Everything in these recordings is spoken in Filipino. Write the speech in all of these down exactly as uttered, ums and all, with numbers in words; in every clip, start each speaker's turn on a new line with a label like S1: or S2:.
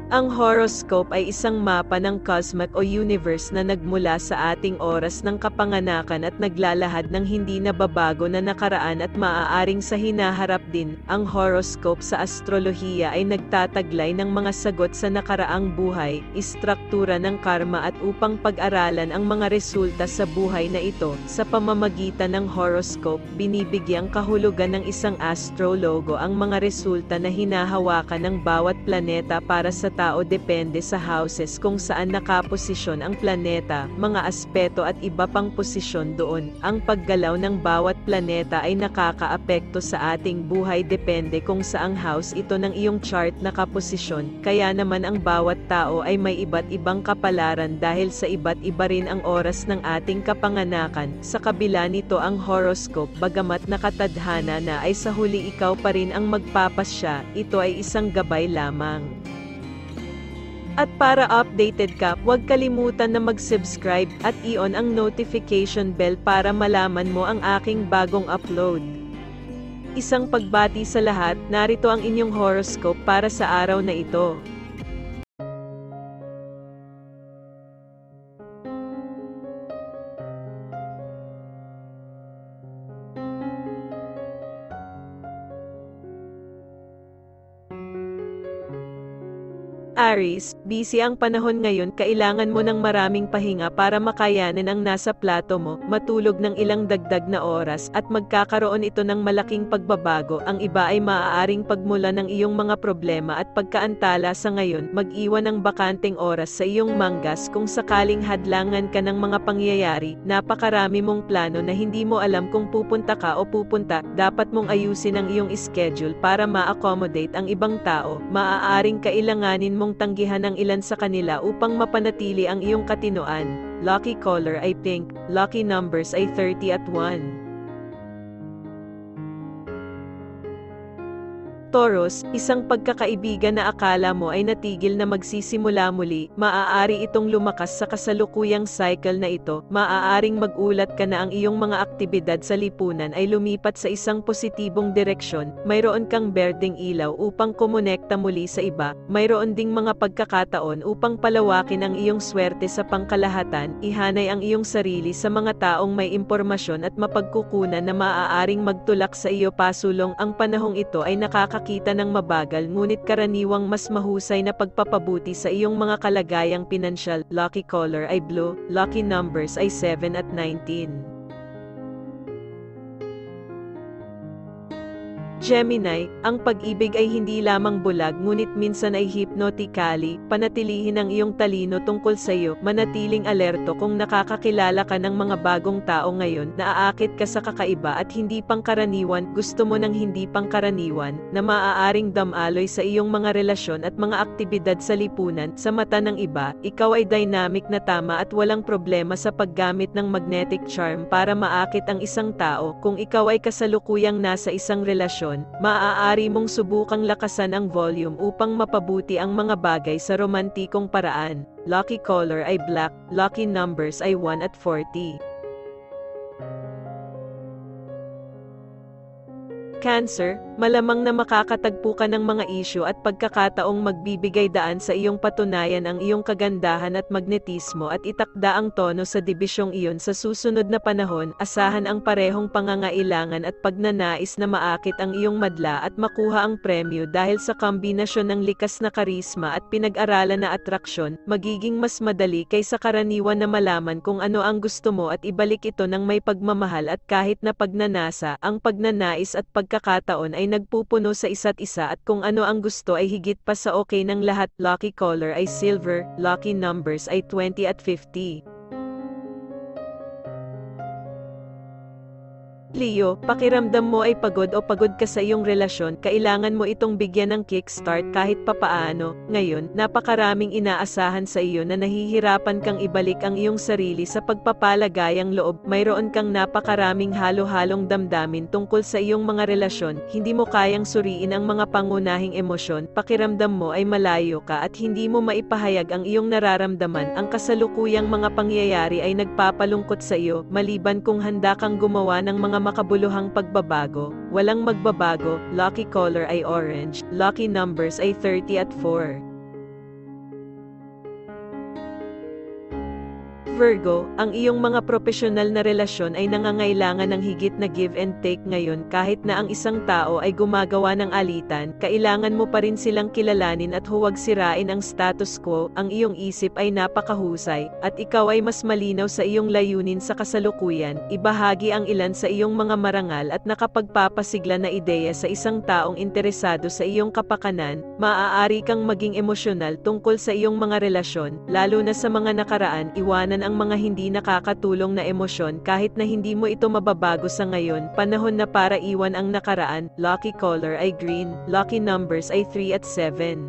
S1: Ang horoscope ay isang mapa ng cosmic o universe na nagmula sa ating oras ng kapanganakan at naglalahad ng hindi nababago na nakaraan at maaaring sa hinaharap din. Ang horoscope sa astrolohiya ay nagtataglay ng mga sagot sa nakaraang buhay, istruktura ng karma at upang pag-aralan ang mga resulta sa buhay na ito. Sa pamamagitan ng horoscope, binibigyang kahulugan ng isang astrologo ang mga resulta na hinahawakan ng bawat planeta para sa tao depende sa houses kung saan nakaposisyon ang planeta, mga aspeto at iba pang posisyon doon. Ang paggalaw ng bawat planeta ay nakakaapekto sa ating buhay depende kung saang house ito ng iyong chart nakaposisyon. Kaya naman ang bawat tao ay may iba't ibang kapalaran dahil sa iba't iba rin ang oras ng ating kapanganakan. Sa kabila nito ang horoscope bagamat nakatadhana na ay sa huli ikaw pa rin ang magpapasya, ito ay isang gabay lamang. At para updated ka, huwag kalimutan na mag-subscribe at i-on ang notification bell para malaman mo ang aking bagong upload. Isang pagbati sa lahat, narito ang inyong horoscope para sa araw na ito. Aries, busy ang panahon ngayon, kailangan mo ng maraming pahinga para makayanin ang nasa plato mo, matulog ng ilang dagdag na oras at magkakaroon ito ng malaking pagbabago. Ang iba ay maaaring pagmula ng iyong mga problema at pagkaantala sa ngayon, mag-iwan ng bakanteng oras sa iyong manggas kung sakaling hadlangan ka ng mga pangyayari. Napakarami mong plano na hindi mo alam kung pupunta ka o pupunta, dapat mong ayusin ang iyong schedule para ma-accommodate ang ibang tao. Maaaring kailanganin mong tanggihan ang ilan sa kanila upang mapanatili ang iyong katinoan. Lucky color ay pink, lucky numbers ay thirty at one. Taurus, isang pagkakaibigan na akala mo ay natigil na magsisimula muli, maaari itong lumakas sa kasalukuyang cycle na ito. Maaaring magulat ka na ang iyong mga aktibidad sa lipunan ay lumipat sa isang positibong direksyon. Mayroon kang berdeng ilaw upang kumonekta muli sa iba. Mayroon ding mga pagkakataon upang palawakin ang iyong swerte sa pangkalahatan. Ihanay ang iyong sarili sa mga taong may impormasyon at mapagkukunan na maaaring magtulak sa iyo pasulong. Ang panahong ito ay nakaka kita ng mabagal ngunit karaniwang mas mahusay na pagpapabuti sa iyong mga kalagayang pinansyal. Lucky color ay blue, lucky numbers ay seven at nineteen. Gemini, ang pag-ibig ay hindi lamang bulag ngunit minsan ay hypnotically. Panatilihin ang iyong talino tungkol sa iyo. Manatiling alerto kung nakakakilala ka ng mga bagong tao ngayon. Naaakit ka sa kakaiba at hindi pangkaraniwan. Gusto mo ng hindi pangkaraniwan na maaaring damaloy sa iyong mga relasyon at mga aktibidad sa lipunan. Sa mata ng iba, ikaw ay dynamic na tama at walang problema sa paggamit ng magnetic charm para maakit ang isang tao. Kung ikaw ay kasalukuyang nasa isang relasyon, maaari mong subukang lakasan ang volume upang mapabuti ang mga bagay sa romantikong paraan. Lucky color ay black, lucky numbers ay one at forty. Cancer, malamang na makakatagpo ka ng mga isyu at pagkakataong magbibigay daan sa iyong patunayan ang iyong kagandahan at magnetismo at itakda ang tono sa dibisyong iyon sa susunod na panahon. Asahan ang parehong pangangailangan at pagnanais na maakit ang iyong madla at makuha ang premyo dahil sa kombinasyon ng likas na karisma at pinag-aralan na atraksyon. Magiging mas madali kaysa karaniwan na malaman kung ano ang gusto mo at ibalik ito ng may pagmamahal at kahit na pagnanasa, ang pagnanais at pagkakataon ay nagpupuno sa isa't isa at kung ano ang gusto ay higit pa sa okay ng lahat. Lucky color ay silver, lucky numbers ay twenty at fifty. Leo, pakiramdam mo ay pagod o pagod ka sa iyong relasyon, kailangan mo itong bigyan ng kickstart kahit papaano. Ngayon, napakaraming inaasahan sa iyo na nahihirapan kang ibalik ang iyong sarili sa pagpapalagayang loob. Mayroon kang napakaraming halo-halong damdamin tungkol sa iyong mga relasyon, hindi mo kayang suriin ang mga pangunahing emosyon, pakiramdam mo ay malayo ka at hindi mo maipahayag ang iyong nararamdaman. Ang kasalukuyang mga pangyayari ay nagpapalungkot sa iyo, maliban kung handa kang gumawa ng mga makabuluhang pagbabago. Walang magbabago. Lucky color ay orange, lucky numbers ay thirty at four. Virgo, ang iyong mga profesional na relasyon ay nangangailangan ng higit na give and take ngayon. Kahit na ang isang tao ay gumagawa ng alitan, kailangan mo pa rin silang kilalanin at huwag sirain ang status quo. Ang iyong isip ay napakahusay, at ikaw ay mas malinaw sa iyong layunin sa kasalukuyan. Ibahagi ang ilan sa iyong mga marangal at nakapagpapasigla na ideya sa isang taong interesado sa iyong kapakanan. Maaari kang maging emosyonal tungkol sa iyong mga relasyon, lalo na sa mga nakaraan. Iwanan ang mga hindi nakakatulong na emosyon kahit na hindi mo ito mababago sa ngayon. Panahon na para iwan ang nakaraan. Lucky color ay green. Lucky numbers ay three at seven.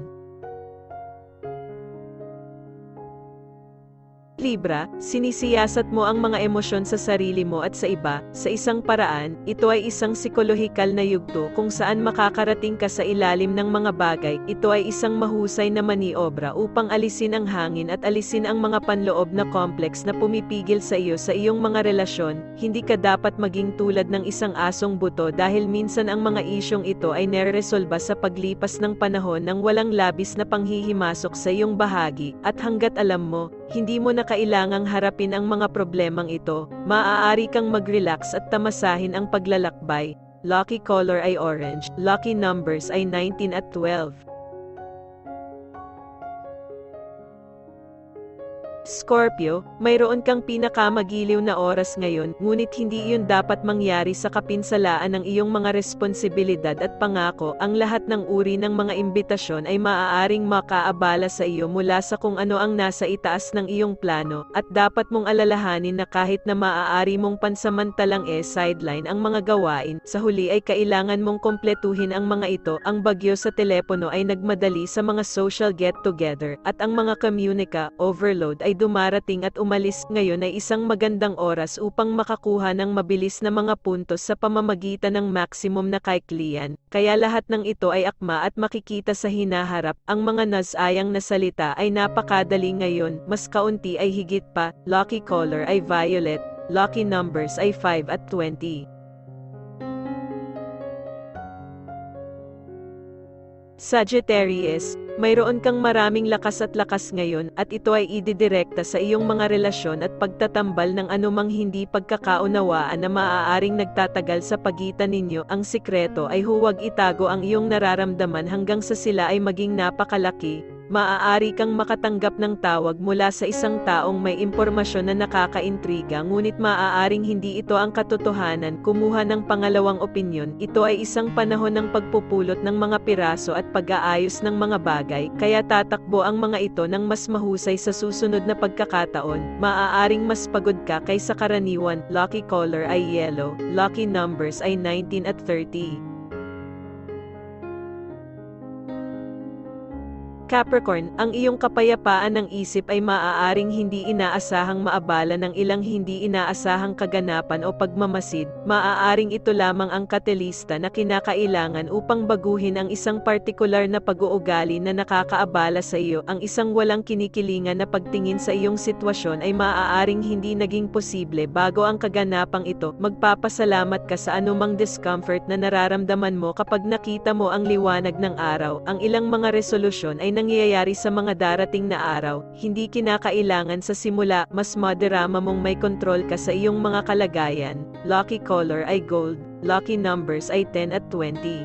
S1: Libra, sinisiyasat mo ang mga emosyon sa sarili mo at sa iba. Sa isang paraan, ito ay isang psikolohikal na yugto kung saan makakarating ka sa ilalim ng mga bagay. Ito ay isang mahusay na maniobra upang alisin ang hangin at alisin ang mga panloob na complex na pumipigil sa iyo sa iyong mga relasyon. Hindi ka dapat maging tulad ng isang asong buto dahil minsan ang mga isyong ito ay neresolba sa paglipas ng panahon ng walang labis na panghihimasok sa iyong bahagi. At hanggat alam mo, hindi mo na kailangang harapin ang mga problemang ito, maaari kang mag-relax at tamasahin ang paglalakbay. Lucky color ay orange. Lucky numbers ay nineteen at twelve. Scorpio, mayroon kang pinakamagiliw na oras ngayon, ngunit hindi iyon dapat mangyari sa kapinsalaan ng iyong mga responsibilidad at pangako. Ang lahat ng uri ng mga imbitasyon ay maaaring makaabala sa iyo mula sa kung ano ang nasa itaas ng iyong plano, at dapat mong alalahanin na kahit na maaari mong pansamantalang e-sideline ang mga gawain, sa huli ay kailangan mong kompletuhin ang mga ito. Ang bagyo sa telepono ay nagmadali sa mga social get-together, at ang mga komunika overload ay dumarating at umalis. Ngayon ay isang magandang oras upang makakuha ng mabilis na mga puntos sa pamamagitan ng maximum na kaiklian. Kaya lahat ng ito ay akma at makikita sa hinaharap. Ang mga nasayang na salita ay napakadali ngayon, mas kaunti ay higit pa. Lucky color ay violet. Lucky numbers ay five at twenty. Sagittarius, mayroon kang maraming lakas at lakas ngayon, at ito ay ididirekta sa iyong mga relasyon at pagtatambal ng anumang hindi pagkakaunawaan na maaaring nagtatagal sa pagitan ninyo. Ang sikreto ay huwag itago ang iyong nararamdaman hanggang sa sila ay maging napakalaki. Maaari kang makatanggap ng tawag mula sa isang taong may impormasyon na nakakaintriga, ngunit maaaring hindi ito ang katotohanan. Kumuha ng pangalawang opinyon. Ito ay isang panahon ng pagpupulot ng mga piraso at pag-aayos ng mga bagay, kaya tatakbo ang mga ito ng mas mahusay sa susunod na pagkakataon. Maaaring mas pagod ka kaysa karaniwan. Lucky color ay yellow. Lucky numbers ay nineteen at thirty. Capricorn, ang iyong kapayapaan ng isip ay maaaring hindi inaasahang maabala ng ilang hindi inaasahang kaganapan o pagmamasid. Maaaring ito lamang ang katelista na kinakailangan upang baguhin ang isang partikular na pag-uugali na nakakaabala sa iyo. Ang isang walang kinikilingan na pagtingin sa iyong sitwasyon ay maaaring hindi naging posible bago ang kaganapang ito. Magpapasalamat ka sa anumang discomfort na nararamdaman mo kapag nakita mo ang liwanag ng araw. Ang ilang mga resolusyon ay nangyayari sa mga darating na araw. Hindi kinakailangan sa simula, mas madarama mong may kontrol ka sa iyong mga kalagayan. Lucky color ay gold. Lucky numbers ay ten at twenty.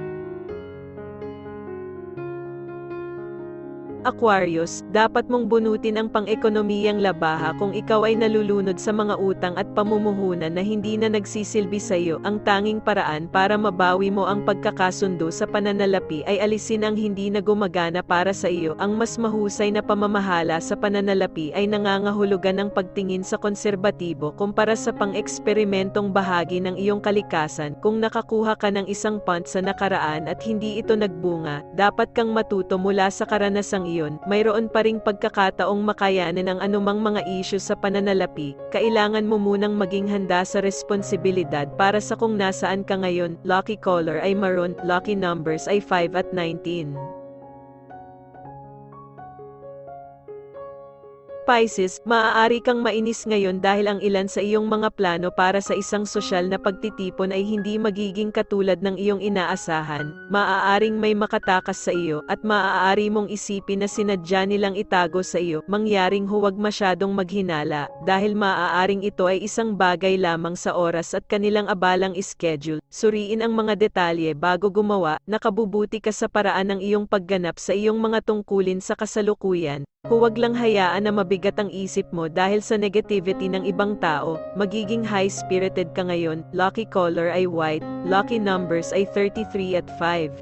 S1: Aquarius, dapat mong bunutin ang pang-ekonomiyang labaha kung ikaw ay nalulunod sa mga utang at pamumuhunan na hindi na nagsisilbi sa iyo. Ang tanging paraan para mabawi mo ang pagkakasundo sa pananalapi ay alisin ang hindi na gumagana para sa iyo. Ang mas mahusay na pamamahala sa pananalapi ay nangangahulugan ng pagtingin sa konserbatibo kumpara sa pang-eksperimentong bahagi ng iyong kalikasan. Kung nakakuha ka ng isang punt sa nakaraan at hindi ito nagbunga, dapat kang matuto mula sa karanasang iyon. Mayroon pa ring pagkakataong makayanan ang anumang mga isyu sa pananalapi. Kailangan mo munang maging handa sa responsibilidad para sa kung nasaan ka ngayon. Lucky color ay maroon. Lucky numbers ay five at nineteen. Pisces, maaari kang mainis ngayon dahil ang ilan sa iyong mga plano para sa isang sosyal na pagtitipon ay hindi magiging katulad ng iyong inaasahan. Maaaring may makatakas sa iyo at maaari mong isipin na sinadya nilang itago sa iyo. Mangyaring huwag masyadong maghinala dahil maaaring ito ay isang bagay lamang sa oras at kanilang abalang schedule. Suriin ang mga detalye bago gumawa. Nakabubuti ka sa paraan ng iyong pagganap sa iyong mga tungkulin sa kasalukuyan. Huwag lang hayaan na mabigat ang isip mo dahil sa negativity ng ibang tao. Magiging high-spirited ka ngayon. Lucky color ay white. Lucky numbers ay thirty-three at five.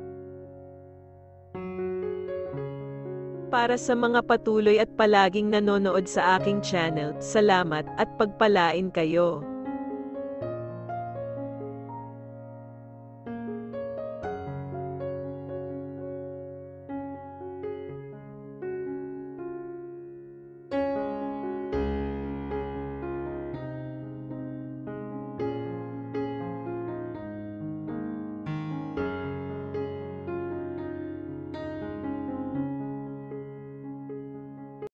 S1: Para sa mga patuloy at palaging nanonood sa aking channel, salamat at pagpalain kayo.